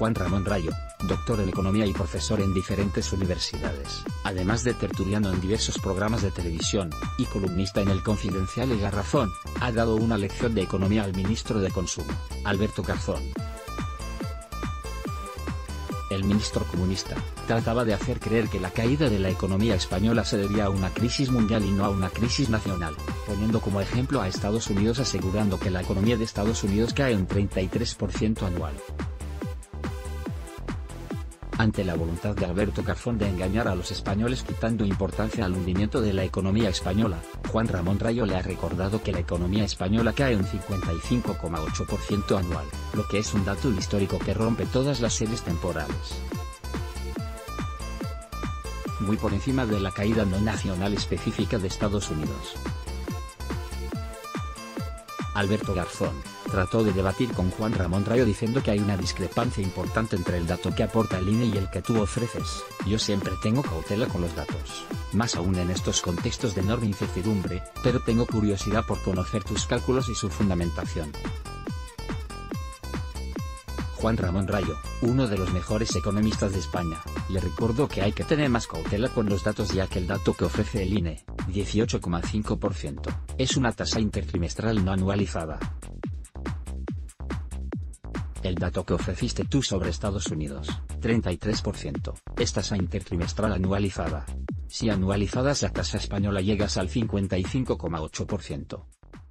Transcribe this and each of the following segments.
Juan Ramón Rayo, doctor en economía y profesor en diferentes universidades, además de tertuliano en diversos programas de televisión, y columnista en El Confidencial y La Razón, ha dado una lección de economía al ministro de Consumo, Alberto Garzón. El ministro comunista trataba de hacer creer que la caída de la economía española se debía a una crisis mundial y no a una crisis nacional, poniendo como ejemplo a Estados Unidos, asegurando que la economía de Estados Unidos cae un 33% anual. Ante la voluntad de Alberto Garzón de engañar a los españoles quitando importancia al hundimiento de la economía española, Juan Ramón Rayo le ha recordado que la economía española cae un 55,8% anual, lo que es un dato histórico que rompe todas las series temporales. Muy por encima de la caída no nacional específica de Estados Unidos. Alberto Garzón trató de debatir con Juan Ramón Rayo diciendo que hay una discrepancia importante entre el dato que aporta el INE y el que tú ofreces. Yo siempre tengo cautela con los datos, más aún en estos contextos de enorme incertidumbre, pero tengo curiosidad por conocer tus cálculos y su fundamentación. Juan Ramón Rayo, uno de los mejores economistas de España, le recordó que hay que tener más cautela con los datos ya que el dato que ofrece el INE, 18,5%, es una tasa intertrimestral no anualizada. El dato que ofreciste tú sobre Estados Unidos, 33%, es tasa intertrimestral anualizada. Si anualizadas la tasa española llegas al 55,8%.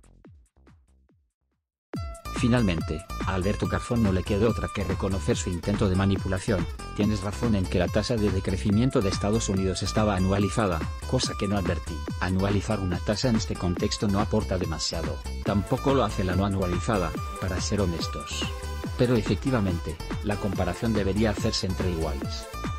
Finalmente, a Alberto Garzón no le quedó otra que reconocer su intento de manipulación. Tienes razón en que la tasa de decrecimiento de Estados Unidos estaba anualizada, cosa que no advertí. Anualizar una tasa en este contexto no aporta demasiado, tampoco lo hace la no anualizada, para ser honestos. Pero efectivamente, la comparación debería hacerse entre iguales.